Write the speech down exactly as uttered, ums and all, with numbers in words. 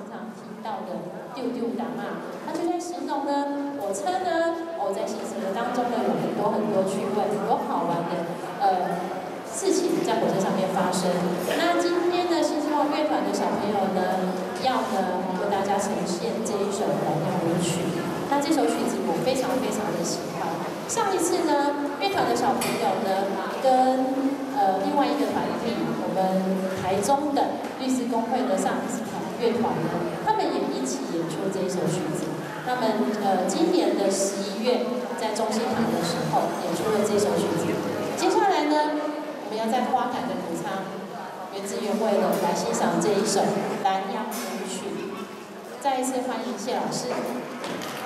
常听到的丢丢达嘛，它就在形容呢，火车呢，哦，在行驶的当中呢，有很多很多趣味、很多好玩的呃事情在火车上面发生。那今天呢，新希望乐团的小朋友呢，要呢为大家呈现这一首蓝调舞曲。那这首曲子我非常非常的喜欢。上一次呢，乐团的小朋友呢，跟呃另外一个团体，我们台中的律师公会的上司团乐团呢，他们也一起演出这一首曲子。他们呃今年的十一月在中心堂的时候演出了这首曲子。接下来呢，我们要在花坛的谷仓原汁原味的来欣赏这一首蓝调舞曲。再一次欢迎谢老师。